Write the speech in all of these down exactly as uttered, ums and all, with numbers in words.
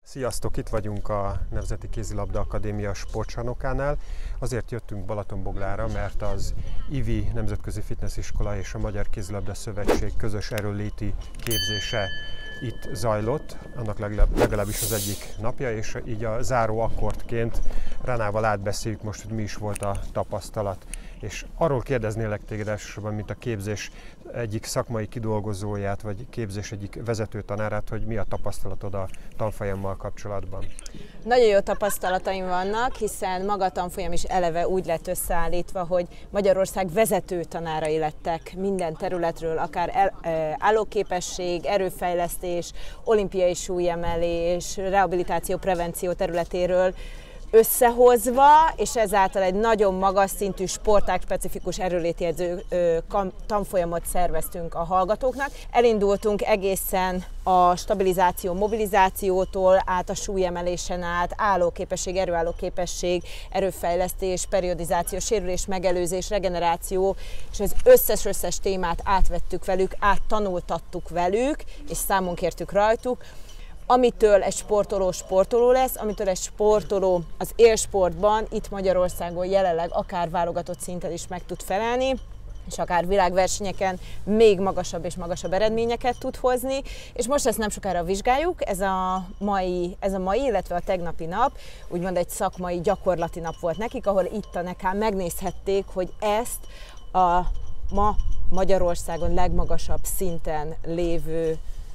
Sziasztok! Itt vagyunk a Nemzeti Kézilabda Akadémia sportcsarnokánál. Azért jöttünk Balatonboglára, mert az i vé i Nemzetközi Fitnessiskola és a Magyar Kézilabda Szövetség közös erőnléti képzése itt zajlott, annak legalábbis az egyik napja, és így a záró akkordként Renával átbeszéljük most, hogy mi is volt a tapasztalat. És arról kérdeznélek téged elsősorban, mint a képzés egyik szakmai kidolgozóját, vagy képzés egyik vezető tanárát, hogy mi a tapasztalatod a tanfolyammal kapcsolatban? Nagyon jó tapasztalataim vannak, hiszen maga a tanfolyam is eleve úgy lett összeállítva, hogy Magyarország vezető tanárai lettek minden területről, akár el, állóképesség, erőfejlesztés, olimpiai súlyemelés, rehabilitáció, prevenció területéről összehozva, és ezáltal egy nagyon magas szintű sportág-specifikus erőléti edző tanfolyamot szerveztünk a hallgatóknak. Elindultunk egészen a stabilizáció, mobilizációtól át a súlyemelésen át, állóképesség, erőállóképesség, erőfejlesztés, periodizáció, sérülés, megelőzés, regeneráció, és az összes-összes témát átvettük velük, áttanultattuk velük, és számon kértük rajtuk. Amitől egy sportoló sportoló lesz, amitől egy sportoló az élsportban, itt Magyarországon jelenleg akár válogatott szinten is meg tud felelni, és akár világversenyeken még magasabb és magasabb eredményeket tud hozni. És most ezt nem sokára vizsgáljuk, ez a mai, ez a mai illetve a tegnapi nap, úgymond egy szakmai gyakorlati nap volt nekik, ahol itt a nekán megnézhették, hogy ezt a ma Magyarországon legmagasabb szinten lévő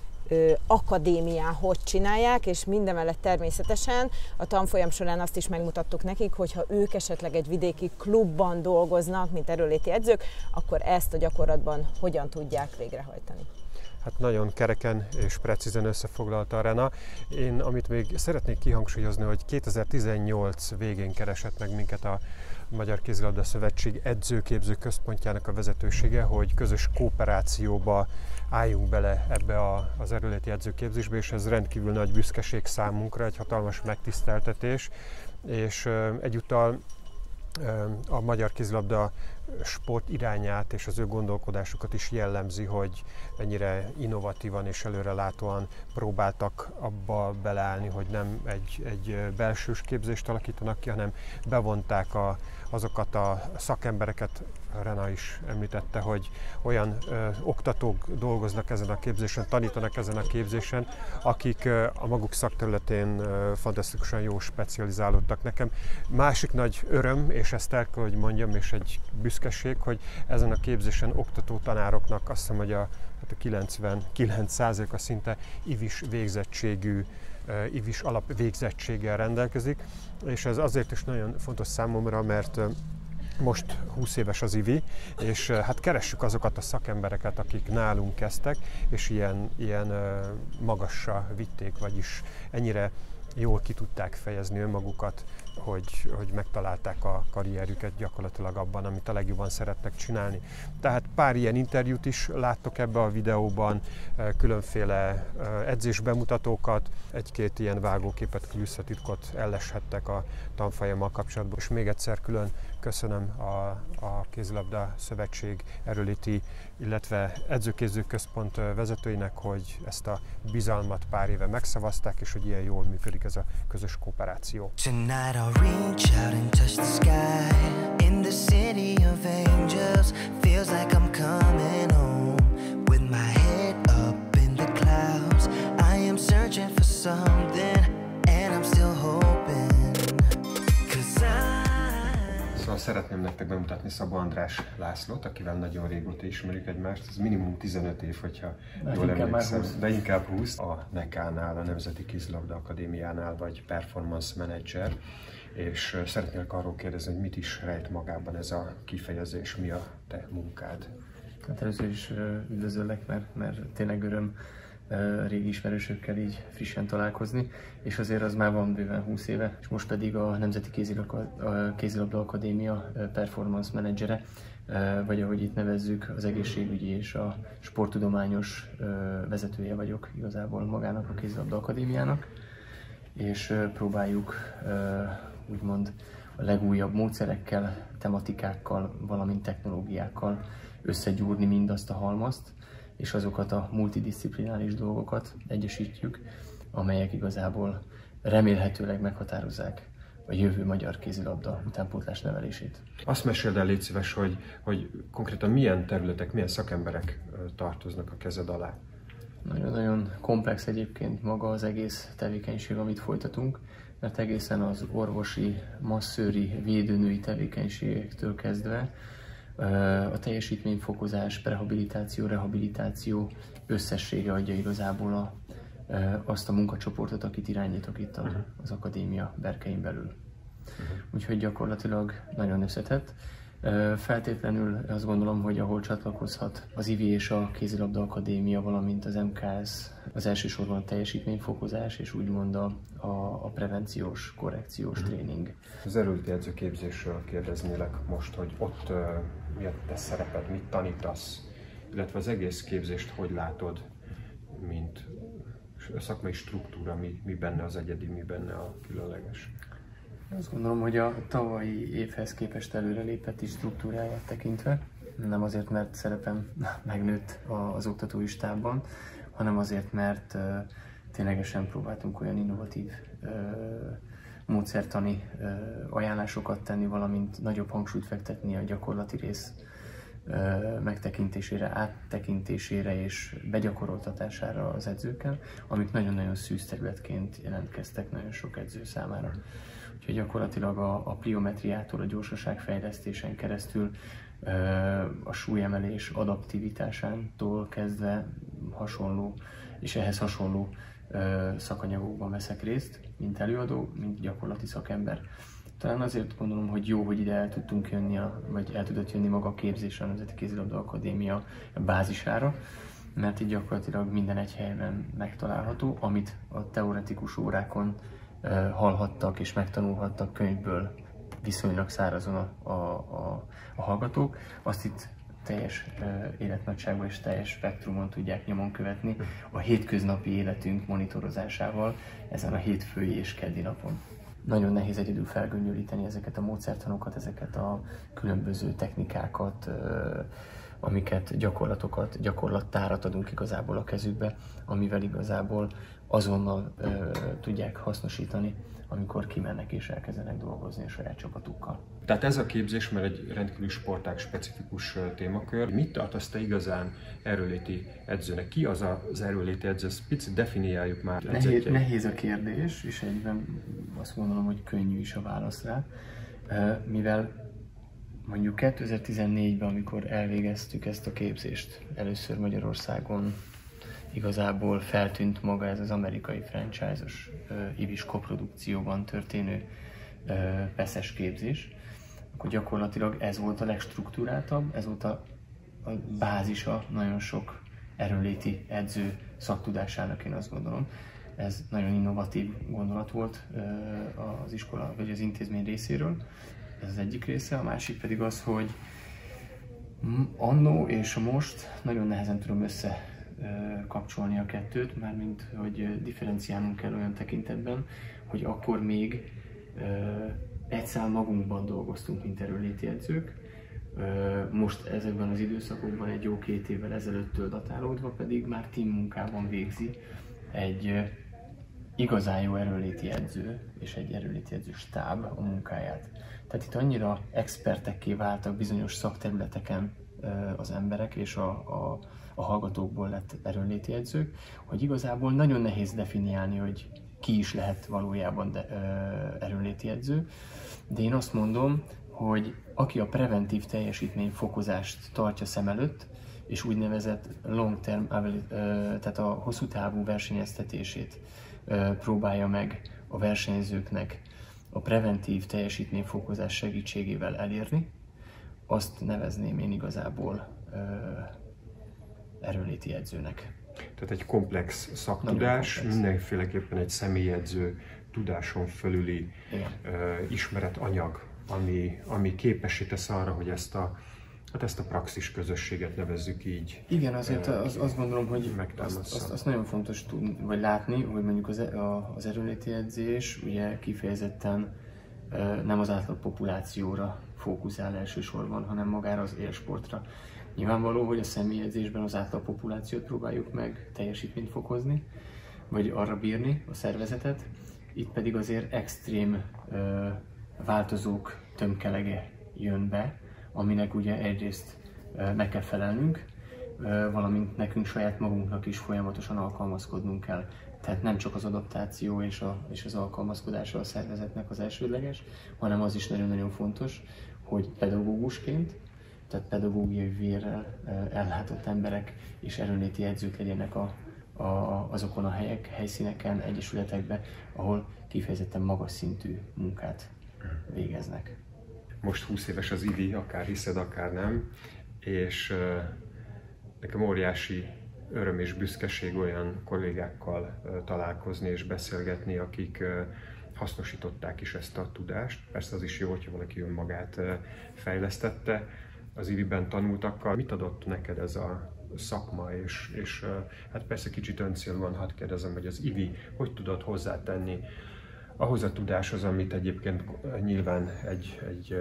akadémián hogy csinálják, és mindemellett természetesen a tanfolyam során azt is megmutattuk nekik, hogy ha ők esetleg egy vidéki klubban dolgoznak, mint erőléti edzők, akkor ezt a gyakorlatban hogyan tudják végrehajtani. Hát nagyon kereken és precízen összefoglalta a Rena. Én amit még szeretnék kihangsúlyozni, hogy kétezer-tizennyolc végén keresett meg minket a Magyar Kézilabda Szövetség edzőképző központjának a vezetősége, hogy közös kooperációba álljunk bele ebbe a, az erőléti edzőképzésbe, és ez rendkívül nagy büszkeség számunkra, egy hatalmas megtiszteltetés, és egyúttal a magyar kézilabda sport irányát és az ő gondolkodásukat is jellemzi, hogy ennyire innovatívan és előrelátóan próbáltak abba beleállni, hogy nem egy, egy belsős képzést alakítanak ki, hanem bevonták a, azokat a szakembereket, Rena is említette, hogy olyan ö, oktatók dolgoznak ezen a képzésen, tanítanak ezen a képzésen, akik ö, a maguk szakterületén ö, fantasztikusan jó specializálódtak. Nekem másik nagy öröm, és ezt el kell, hogy mondjam, és egy büszkeség, hogy ezen a képzésen oktató tanároknak azt hiszem, hogy a, hát a kilencvenkilenc százaléka szinte i vé is végzettségű, i vé is alapvégzettséggel rendelkezik, és ez azért is nagyon fontos számomra, mert most húsz éves az i vé i, és hát keressük azokat a szakembereket, akik nálunk kezdtek, és ilyen, ilyen magasra vitték, vagyis ennyire jól ki tudták fejezni önmagukat, hogy, hogy megtalálták a karrierüket gyakorlatilag abban, amit a legjobban szeretnek csinálni. Tehát pár ilyen interjút is láttok ebbe a videóban, különféle edzésbemutatókat, egy-két ilyen vágóképet, visszatitkot elleshettek a tanfolyammal kapcsolatban. És még egyszer külön köszönöm a, a Kézilabda Szövetség erőléti, illetve edzőképző központ vezetőinek, hogy ezt a bizalmat pár éve megszavazták, és hogy ilyen jól működik ez a közös kooperáció. Tonight I'll reach out and touch the sky. In the city of angels, feels like I'm coming home. With my head up in the clouds, I am searching for something, and I'm still hoping. Cause I... Szóval szeretném nektek bemutatni Szabó András Lászlót, akivel nagyon régóta ismerjük egymást. Ez minimum tizenöt év, hogyha de jól emlékszem, de inkább húsz. A nekánál, a Nemzeti Kézilabda Akadémiánál vagy performance manager, és szeretnélek arról kérdezni, hogy mit is rejt magában ez a kifejezés, mi a te munkád? Hát először is üdvözöllek, mert, mert tényleg öröm régi ismerősökkel így frissen találkozni, és azért az már van bőven húsz éve, és most pedig a Nemzeti Kézilabda Akadémia performance menedzsere, vagy ahogy itt nevezzük, az egészségügyi és a sporttudományos vezetője vagyok igazából magának a Kézilabda Akadémiának, és próbáljuk úgymond a legújabb módszerekkel, tematikákkal, valamint technológiákkal összegyúrni mindazt a halmazt, és azokat a multidisziplináris dolgokat egyesítjük, amelyek igazából remélhetőleg meghatározzák a jövő magyar kézilabda utánpótlás nevelését. Azt meséld el, légy szíves, hogy, hogy konkrétan milyen területek, milyen szakemberek tartoznak a kezed alá? Nagyon-nagyon komplex egyébként maga az egész tevékenység, amit folytatunk, mert egészen az orvosi, masszőri, védőnői tevékenységektől kezdve a teljesítményfokozás, prehabilitáció, rehabilitáció összessége adja igazából a, azt a munkacsoportot, akit irányítok itt az akadémia berkein belül. Úgyhogy gyakorlatilag nagyon összetett. Feltétlenül azt gondolom, hogy ahol csatlakozhat az i vé és a Kézilabda Akadémia, valamint az em ká es, az elsősorban a teljesítményfokozás és úgymond a, a, a prevenciós, korrekciós uh-huh. tréning. Az erőlti edzőképzésről kérdeznélek most, hogy ott uh, mi a te szereped, mit tanítasz, illetve az egész képzést hogy látod, mint a szakmai struktúra, mi, mi benne az egyedi, mi benne a különleges? Azt gondolom, hogy a tavalyi évhez képest előrelépett is struktúráját tekintve, nem azért, mert szerepem megnőtt az oktatói stábban, hanem azért, mert uh, ténylegesen próbáltunk olyan innovatív uh, módszertani uh, ajánlásokat tenni, valamint nagyobb hangsúlyt fektetni a gyakorlati rész uh, megtekintésére, áttekintésére és begyakoroltatására az edzőkkel, amik nagyon-nagyon szűz területként jelentkeztek nagyon sok edző számára. Úgyhogy gyakorlatilag a, a pliometriától, a gyorsaságfejlesztésen keresztül, a súlyemelés adaptivitásántól kezdve hasonló és ehhez hasonló szakanyagokban veszek részt, mint előadó, mint gyakorlati szakember. Talán azért gondolom, hogy jó, hogy ide el tudtunk jönni, a, vagy el tudott jönni maga a képzés a Nemzeti Kézilabda Akadémia bázisára, mert így gyakorlatilag minden egy helyben megtalálható, amit a teoretikus órákon hallhattak és megtanulhattak könyvből viszonylag szárazon a, a, a, a hallgatók, azt itt teljes uh, életnagyságban és teljes spektrumon tudják nyomon követni a hétköznapi életünk monitorozásával ezen a hétfői és keddi napon. Nagyon nehéz egyedül felgöngyölíteni ezeket a módszertanokat, ezeket a különböző technikákat, uh, amiket, gyakorlatokat, gyakorlattárat adunk igazából a kezükbe, amivel igazából azonnal ö, tudják hasznosítani, amikor kimennek és elkezdenek dolgozni a saját csapatukkal. Tehát ez a képzés, mert egy rendkívül sportág specifikus témakör. Mit tartasz te igazán erőléti edzőnek? Ki az az erőléti edző? Ezt picit definiáljuk már. Nehéz, nehéz a kérdés, és egyben azt gondolom, hogy könnyű is a válasz rá, mivel mondjuk kétezer-tizennégyben, amikor elvégeztük ezt a képzést, először Magyarországon igazából feltűnt maga ez az amerikai franchise-os uh, i vé-s koprodukcióban történő uh, peszes képzés, akkor gyakorlatilag ez volt a legstruktúráltabb, ez volt a, a bázisa nagyon sok erőléti edző szaktudásának, én azt gondolom. Ez nagyon innovatív gondolat volt uh, az iskola vagy az intézmény részéről. Ez az egyik része, a másik pedig az, hogy annó és most nagyon nehezen tudom összekapcsolni a kettőt, mármint hogy differenciálnunk kell olyan tekintetben, hogy akkor még egy szál magunkban dolgoztunk, mint erőléti edzők. Most ezekben az időszakokban egy jó két évvel ezelőttől datálódva pedig már team munkában végzi egy igazán jó erőléti edző és egy erőléti edző stáb a munkáját. Tehát itt annyira expertekké váltak bizonyos szakterületeken az emberek és a, a, a hallgatókból lett erőléti edzők, hogy igazából nagyon nehéz definiálni, hogy ki is lehet valójában de, ö, erőléti edző. De én azt mondom, hogy aki a preventív teljesítményfokozást tartja szem előtt, és úgynevezett long term, tehát a hosszú távú versenyeztetését próbálja meg a versenyzőknek a preventív teljesítményfokozás segítségével elérni, azt nevezném én igazából ö, erőléti edzőnek. Tehát egy komplex szaktudás, komplex. Mindenféleképpen egy személyedző tudáson fölüli ö, ismeretanyag, ami, ami képessé tesz arra, hogy ezt a, hát ezt a praxis közösséget nevezzük így. Igen, azért az, azt gondolom, hogy azt, azt, azt nagyon fontos tudni, vagy látni, hogy mondjuk az, a, az erőléti edzés ugye kifejezetten nem az átlag populációra fókuszál elsősorban, hanem magára az élsportra. Nyilvánvaló, hogy a személyedzésben az átlag populációt próbáljuk meg teljesítményt fokozni, vagy arra bírni a szervezetet. Itt pedig azért extrém ö, változók tömkelege jön be, aminek ugye egyrészt ö, meg kell felelnünk, ö, valamint nekünk saját magunknak is folyamatosan alkalmazkodnunk kell. Tehát nem csak az adaptáció és, a, és az alkalmazkodása a szervezetnek az elsődleges, hanem az is nagyon-nagyon fontos, hogy pedagógusként, tehát pedagógiai vérrel ellátott emberek és erőnléti edzők legyenek a, a, azokon a helyek, helyszíneken, egyesületekben, ahol kifejezetten magas szintű munkát végeznek. Most húsz éves az I V I, akár hiszed, akár nem, és uh, nekem óriási öröm és büszkeség olyan kollégákkal uh, találkozni és beszélgetni, akik uh, hasznosították is ezt a tudást. Persze az is jó, hogyha valaki önmagát uh, fejlesztette az I V I-ben tanultakkal. Mit adott neked ez a szakma, és, és uh, hát persze kicsit öncélúan hadd kérdezem, hogy az I V I hogy tudod hozzátenni ahhoz a tudáshoz, amit egyébként nyilván egy, egy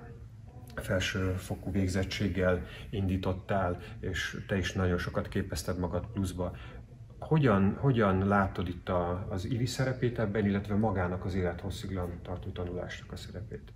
felsőfokú végzettséggel indítottál, és te is nagyon sokat képezted magad pluszba. Hogyan, hogyan látod itt a, az I V I szerepét ebben, illetve magának az élethosszig tartó tanulásnak a szerepét?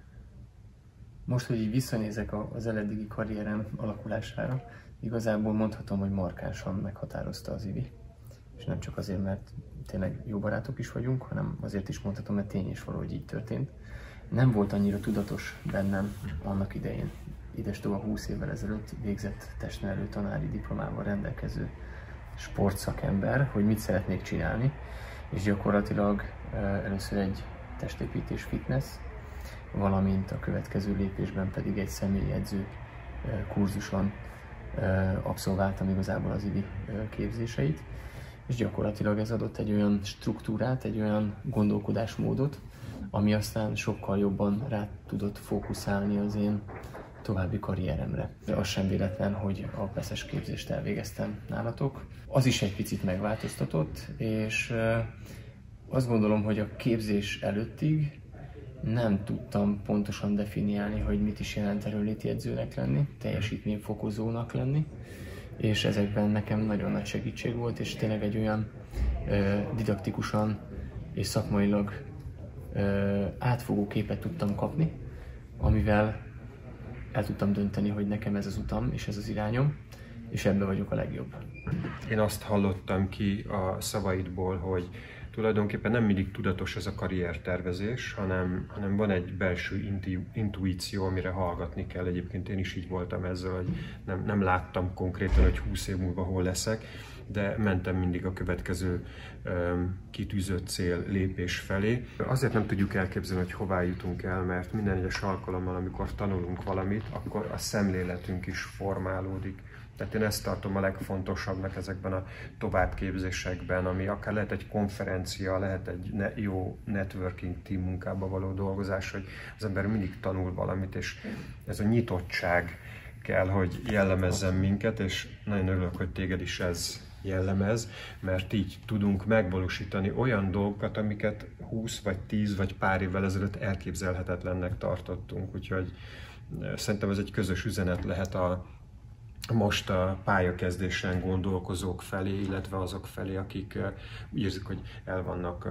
Most, hogy így visszanézek az eleddig karrierem alakulására, igazából mondhatom, hogy markánsan meghatározta az I V I. És nem csak azért, mert tényleg jó barátok is vagyunk, hanem azért is mondhatom, mert tény és való, hogy így történt. Nem volt annyira tudatos bennem annak idején, idestova húsz évvel ezelőtt végzett testnevelő tanári diplomával rendelkező sportszakember, hogy mit szeretnék csinálni, és gyakorlatilag először egy testépítés fitness, valamint a következő lépésben pedig egy személyedző kurzuson abszolváltam igazából az I V I képzéseit, és gyakorlatilag ez adott egy olyan struktúrát, egy olyan gondolkodásmódot, ami aztán sokkal jobban rá tudott fókuszálni az én további karrieremre. De az sem véletlen, hogy a peszes képzést elvégeztem nálatok. Az is egy picit megváltoztatott, és azt gondolom, hogy a képzés előttig nem tudtam pontosan definiálni, hogy mit is jelent erőnléti edzőnek lenni, teljesítményfokozónak lenni, és ezekben nekem nagyon nagy segítség volt, és tényleg egy olyan ö, didaktikusan és szakmailag ö, átfogó képet tudtam kapni, amivel el tudtam dönteni, hogy nekem ez az utam és ez az irányom, és ebben vagyok a legjobb. Én azt hallottam ki a szavaidból, hogy tulajdonképpen nem mindig tudatos ez a karriertervezés, hanem, hanem van egy belső intu, intuíció, amire hallgatni kell. Egyébként én is így voltam ezzel, hogy nem, nem láttam konkrétan, hogy húsz év múlva hol leszek, de mentem mindig a következő um, kitűzött cél lépés felé. Azért nem tudjuk elképzelni, hogy hová jutunk el, mert minden egyes alkalommal, amikor tanulunk valamit, akkor a szemléletünk is formálódik. Tehát én ezt tartom a legfontosabbnak ezekben a továbbképzésekben, ami akár lehet egy konferencia, lehet egy ne, jó networking team munkába való dolgozás, hogy az ember mindig tanul valamit, és ez a nyitottság kell, hogy jellemezzen minket, és nagyon örülök, hogy téged is ez jellemez, mert így tudunk megvalósítani olyan dolgokat, amiket húsz vagy tíz vagy pár évvel ezelőtt elképzelhetetlennek tartottunk. Úgyhogy szerintem ez egy közös üzenet lehet a most a pályakezdésen gondolkozók felé, illetve azok felé, akik úgy érzik, hogy el vannak,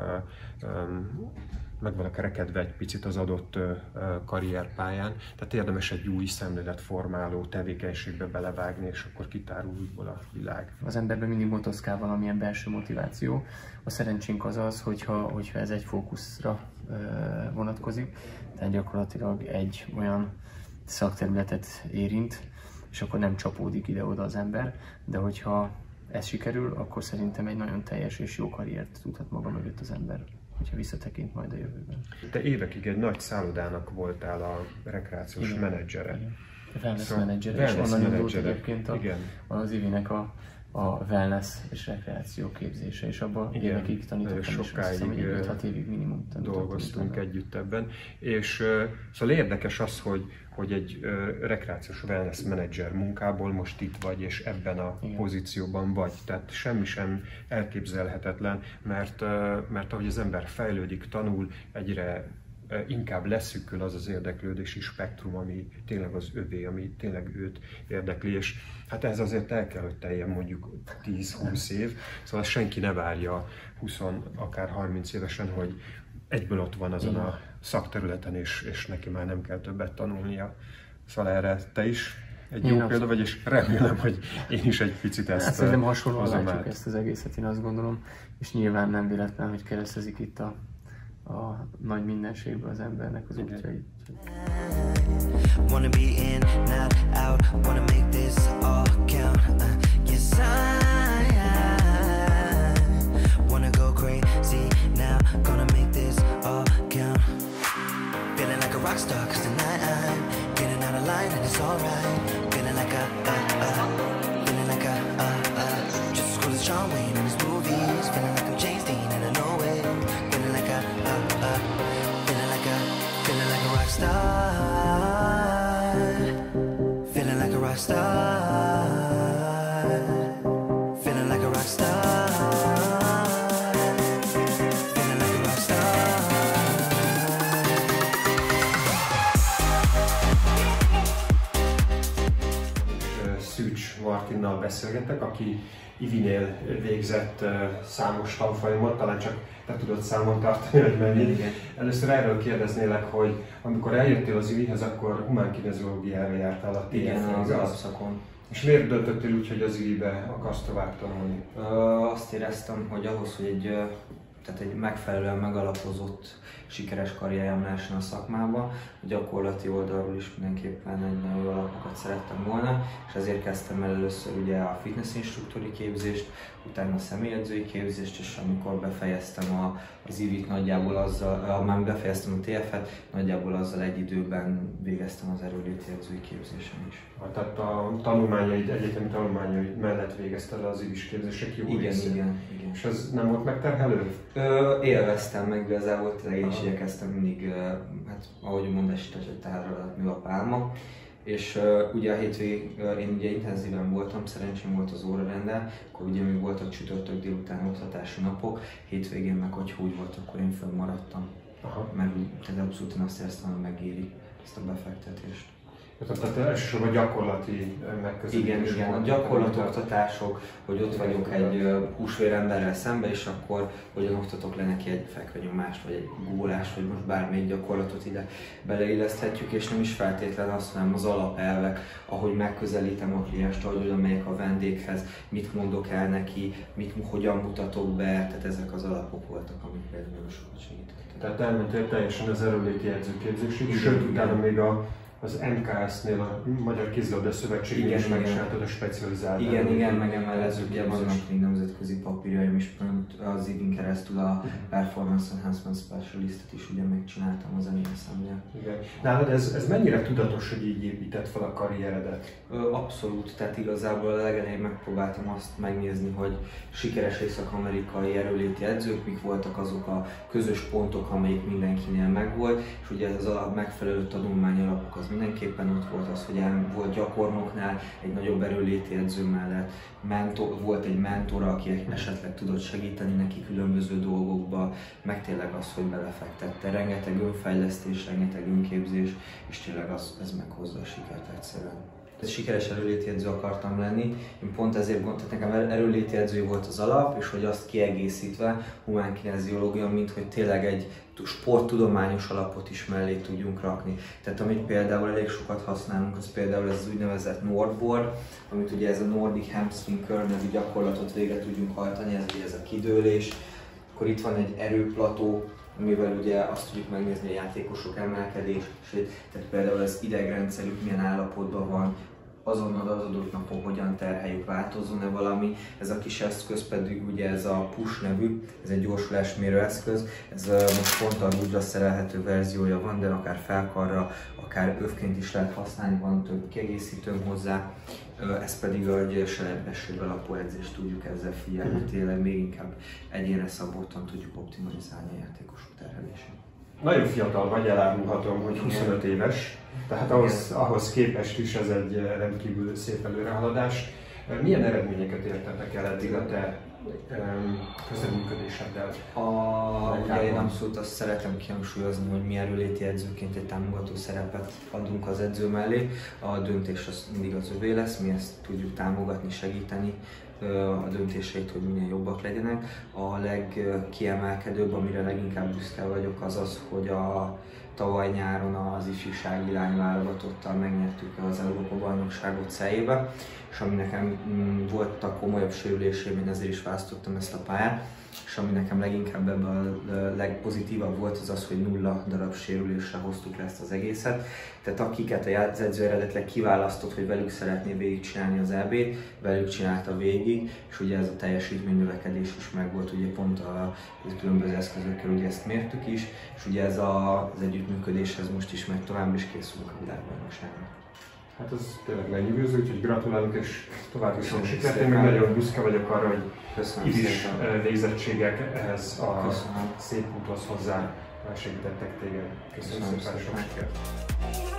meg vannak rekedve egy picit az adott karrierpályán. Tehát érdemes egy új szemléletformáló tevékenységbe belevágni, és akkor kitárul újból a világ. Az emberben mindig motoszkál valamilyen belső motiváció. A szerencsénk az az, hogyha, hogyha ez egy fókuszra vonatkozik, tehát gyakorlatilag egy olyan szakterületet érint, és akkor nem csapódik ide-oda az ember, de hogyha ez sikerül, akkor szerintem egy nagyon teljes és jó karriert tudhat maga mögött az ember, hogyha visszatekint majd a jövőben. Te évekig egy nagy szállodának voltál a rekreációs Igen. menedzsere. Igen. A wellness Szóval menedzsere, és onnan indult egyébként a, Igen. az I V I-nek a, a wellness és rekreáció képzése, és abban évekig tanítottam, és azt hiszem, hogy öt-hat évig minimum dolgoztunk együtt ebben. És uh, szóval érdekes az, hogy, hogy egy uh, rekreációs wellness menedzser munkából most itt vagy, és ebben a Igen. pozícióban vagy. Tehát semmi sem elképzelhetetlen, mert, uh, mert ahogy az ember fejlődik, tanul, egyre inkább leszűkül az az érdeklődési spektrum, ami tényleg az övé, ami tényleg őt érdekli, és hát ez azért el kell, hogy teljen mondjuk tíz-húsz év, szóval senki ne várja húsz, akár harminc évesen, hogy egyből ott van azon a szakterületen, és, és neki már nem kell többet tanulnia. Szóval erre te is egy jó példa vagy, és remélem, hogy én is egy picit ezt hát, szerintem hasonlóan látjuk ezt az egészet, én azt gondolom, és nyilván nem véletlen, hogy keresztezik itt a, a nagy mindenségben az embernek az útjait. Wanna be in, not out, wanna make this all count. Uh, yes, I, I wanna go crazy now, gonna make this all count. Feeling like a rock star, cause tonight I'm getting out of line and it's alright. Feeling like a, uh, uh, feeling like a, uh, uh, just as cool as John Wayne in his movies. Feeling like I'm James Dean and I know it. Feeling like a, uh, uh, feeling like a, feeling like a rock star. Feeling like a rock star. Feeling like a rock star. Feeling like a rock star. Szűcs Martinnal beszélgetek, aki ivinél végzett uh, számos tanfolyamot, talán csak te tudod számon tartani, hogy mennyi. Először erről kérdeznélek, hogy amikor eljöttél az ivihez, akkor humánkineziológiára jártál a té ef-en, az alapszakon. És miért döntöttél úgy, hogy az ivibe akarsz tovább tanulni? Uh, azt éreztem, hogy ahhoz, hogy egy, uh, tehát egy megfelelően megalapozott, sikeres karrierem lehessen a szakmába, a gyakorlati oldalról is mindenképpen egy nagyon jó alapokat szerettem volna, és ezért kezdtem el először ugye a fitness instruktori képzést, utána a személyedzői képzést, és amikor befejeztem a, az ivit nagyjából azzal, már befejeztem a té ef-et, nagyjából azzal egy időben végeztem az erőléti edzői képzésen is. Tehát a tanulmányaid, egyetemi tanulmányaid mellett végezted el az ivis képzések jó igen, részét. Igen, igen. És ez nem volt megterhelő? Ö, élveztem meg, igazából én is igyekeztem mindig, hát ahogy mondásítás, hogy teher alatt mi a pálma. És uh, ugye a hétvégén uh, én ugye intenzíven voltam, szerencsém volt az órarendel, akkor ugye még voltak csütörtök délután oktatási napok, hétvégén meg hogyha úgy volt, akkor én fönnmaradtam. Mert tehát abszolút én azt éreztem, hogy megéri ezt a befektetést. Tehát elsősorban gyakorlati megközelítés. Igen, igen, a gyakorlatoktatások, hogy ott vagyok egy húsvér emberrel szembe, és akkor hogyan oktatok le neki egy fekvenyomást, vagy egy gólást, vagy most bármelyik gyakorlatot ide beleilleszthetjük, és nem is feltétlen azt, hanem az alapelvek, ahogy megközelítem a klienst, ahogy oda megyek a vendéghez, mit mondok el neki, mit, hogyan mutatok be, tehát ezek az alapok voltak, amik például nagyon sokat segítettek. Tehát elmentél teljesen az erőléti edzőképzésig, sőt utána még a az en ká es-nél, a Magyar Kézilabda Szövetségnél is megcsináltad a specializált. Igen, igen, meg emellett ugye vannak még nemzetközi papírjaim is, az ivin keresztül a Performance Enhancement Specialist-et is ugye megcsináltam az en es em-nél. Igen. Nálad ez, ez mennyire tudatos, hogy így épített fel a karrieredet? Abszolút, tehát igazából a legelején megpróbáltam azt megnézni, hogy sikeres észak-amerikai erőléti edzők, mik voltak azok a közös pontok, amelyik mindenkinél megvolt, és ugye ez a megfelelő tanulmány alapok az mindenképpen ott volt az, hogy volt gyakornoknál, egy nagyobb erőléti edző mellett mentor, volt egy mentor, aki esetleg tudott segíteni neki különböző dolgokba, meg tényleg az, hogy belefektette. Rengeteg önfejlesztés, rengeteg önképzés, és tényleg az, ez meghozza a sikert egyszerűen. Sikeres erőléti edző akartam lenni, én pont ezért gondoltam, nekem erőléti edző volt az alap, és hogy azt kiegészítve humánkineziológia, mint hogy tényleg egy sporttudományos alapot is mellé tudjunk rakni. Tehát amit például elég sokat használunk, az például ez az úgynevezett Nordboard, amit ugye ez a Nordic Hamstring Curl nevű gyakorlatot végre tudjunk hajtani, ez ugye ez a kidőlés. Akkor itt van egy erőplató, amivel ugye azt tudjuk megnézni a játékosok emelkedését, tehát például az idegrendszerük milyen állapotban van, azonnal az adott napon hogyan terheljük, változzon-e valami. Ez a kis eszköz pedig ugye ez a push nevű, ez egy gyorsulásmérő eszköz, ez most pont a rúdra szerelhető verziója van, de akár felkarra, akár övként is lehet használni, van több kiegészítőm hozzá. Ez pedig egy selejtbesség alapú edzést tudjuk ezzel figyelni, mm. tényleg még inkább egyénre szabottan tudjuk optimalizálni a játékosok terhelését. Nagyon fiatal vagy, elárulhatom, hogy huszonöt éves, tehát ahhoz, ahhoz képest is ez egy rendkívül szép előrehaladás. Milyen eredményeket értetek el eddig a te közreműködéseddel? A, ugye én abszolút azt szeretem kihangsúlyozni, hogy mi erőléti edzőként egy támogató szerepet adunk az edző mellé. A döntés az mindig az övé lesz, mi ezt tudjuk támogatni, segíteni a döntéseit, hogy minél jobbak legyenek. A legkiemelkedőbb, amire leginkább büszke vagyok, az az, hogy a tavaly nyáron az ifjúsági lányválogatottal megnyertük az Európa-bajnokságot Celjébe, és ami nekem mm, voltak komolyabb sérüléseim, én ezért is választottam ezt a pályát, és ami nekem leginkább ebben a legpozitívabb volt, az az, hogy nulla darab sérülésre hoztuk le ezt az egészet. Tehát akiket az edző eredetileg kiválasztott, hogy velük szeretné végigcsinálni az é bét, velük csinálta végig, és ugye ez a teljesítménynövekedés is megvolt, ugye pont a, a különböző eszközökkel ugye ezt mértük is, és ugye ez a, az együttműködéshez most is megy tovább, és készülünk a világbajnokságra. Hát ez tényleg lenyűgöző, úgyhogy gratulálunk és további sok sikert. Én meg nagyon büszke vagyok arra, hogy itt is végzettségek ehhez a Köszönöm. Szép úthoz hozzá segítettek téged. Köszönöm, Köszönöm szépen sok sikert.